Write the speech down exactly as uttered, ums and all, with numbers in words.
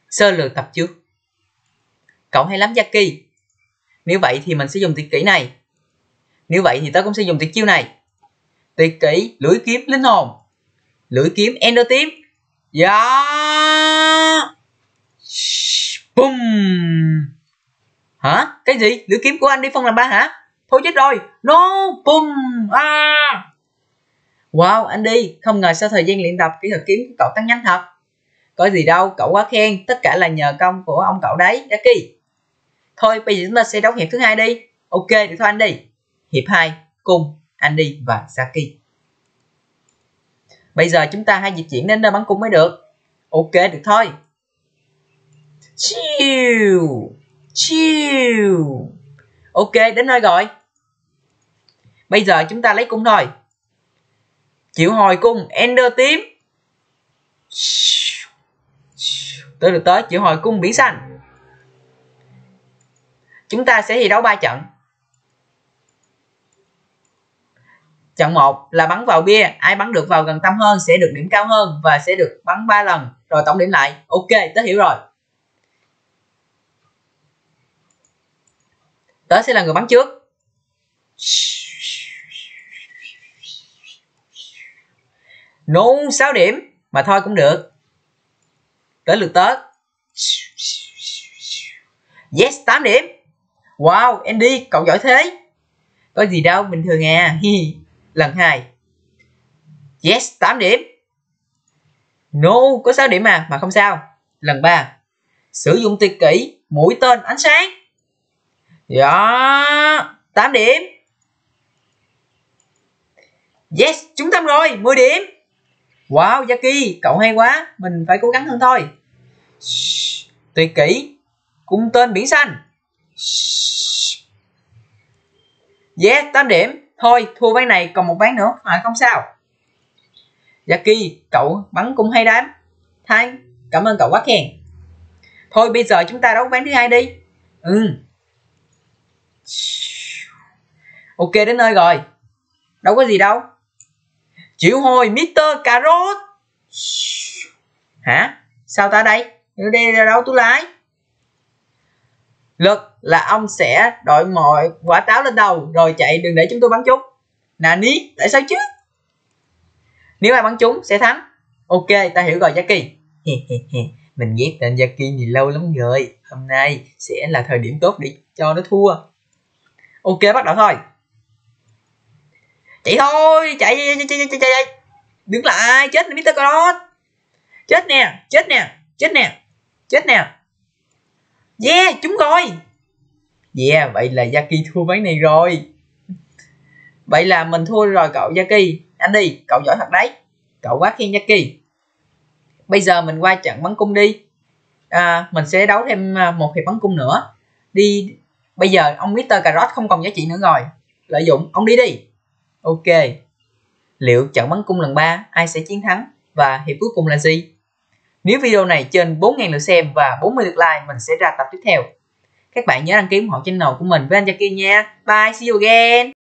Sơ lược tập trước. Cậu hay lắm Jackie. Nếu vậy thì mình sẽ dùng tuyệt kỹ này. Nếu vậy thì tớ cũng sẽ dùng tuyệt chiêu này. Tuyệt kỹ lưỡi kiếm linh hồn. Lưỡi kiếm Ender tím. Yeah. Boom. Hả? Cái gì? Lưỡi kiếm của anh đi phân làm ba hả? Thôi chết rồi. No. Boom. À. Wow, anh đi. Không ngờ sau thời gian luyện tập, kỹ thuật kiếm của cậu tăng nhanh thật. Có gì đâu, cậu quá khen. Tất cả là nhờ công của ông cậu đấy, Jackie. Thôi, bây giờ chúng ta sẽ đấu hiệp thứ hai đi. Ok, được thôi anh đi. Hiệp hai, cung, Andy và Jackie. Bây giờ chúng ta hãy di chuyển đến nơi bắn cung mới được. Ok, được thôi. Chill. Chill. Ok, đến nơi rồi. Bây giờ chúng ta lấy cung thôi. Triệu hồi cung Ender tím. Tới được tới triệu hồi cung biển xanh. Chúng ta sẽ thi đấu ba trận. Trận một là bắn vào bia, ai bắn được vào gần tâm hơn sẽ được điểm cao hơn và sẽ được bắn ba lần rồi tổng điểm lại. Ok, tớ hiểu rồi. Tớ sẽ là người bắn trước. Nôn sáu điểm mà thôi cũng được. Tới lượt tớ. Yes, tám điểm. Wow, Andy, cậu giỏi thế. Có gì đâu, bình thường à. Lần hai. Yes, tám điểm. No, có sáu điểm à, mà không sao. Lần ba. Sử dụng tuyệt kỹ mũi tên ánh sáng. Yeah, tám điểm. Yes, chúng tâm rồi, mười điểm. Wow, Jackie, cậu hay quá. Mình phải cố gắng hơn thôi. Tuyệt kỹ cung tên biển xanh. Yeah, tám điểm. Thôi, thua ván này còn một ván nữa. À, không sao. Jackie, cậu bắn cũng hay đám. Thay, cảm ơn cậu quá khen. Thôi, bây giờ chúng ta đấu ván thứ hai đi. Ừ. Ok, đến nơi rồi. Đâu có gì đâu. Triệu hồi mít tơ Cà Rốt. Hả? Sao ta đây? Đây là đâu tôi lái? Lực là ông sẽ đội mọi quả táo lên đầu rồi chạy, đừng để chúng tôi bắn trúng. Nà ní, tại sao chứ? Nếu ai bắn trúng sẽ thắng. Ok, ta hiểu rồi Jackie. Mình ghét tên Jackie gì lâu lắm rồi. Hôm nay sẽ là thời điểm tốt để cho nó thua. Ok, bắt đầu thôi. Chạy thôi, chạy chạy chạy chạy chạy, chạy. Đứng lại, chết nè mít tơ Cà Rốt. Chết nè, chết nè, chết nè, chết nè. Yeah, trúng rồi. Yeah, vậy là Jackie thua ván này rồi. Vậy là mình thua rồi cậu Jackie. Anh đi, cậu giỏi thật đấy. Cậu quá khen Jackie. Bây giờ mình qua trận bắn cung đi. À, mình sẽ đấu thêm một hiệp bắn cung nữa. Đi. Bây giờ ông mít tơ Cà Rốt không còn giá trị nữa rồi. Lợi dụng, ông đi đi. Ok. Liệu trận bắn cung lần ba ai sẽ chiến thắng và hiệp cuối cùng là gì? Nếu video này trên bốn nghìn lượt xem và bốn mươi lượt like, mình sẽ ra tập tiếp theo. Các bạn nhớ đăng ký ủng hộ channel của mình với anh Jackie nha. Bye, see you again.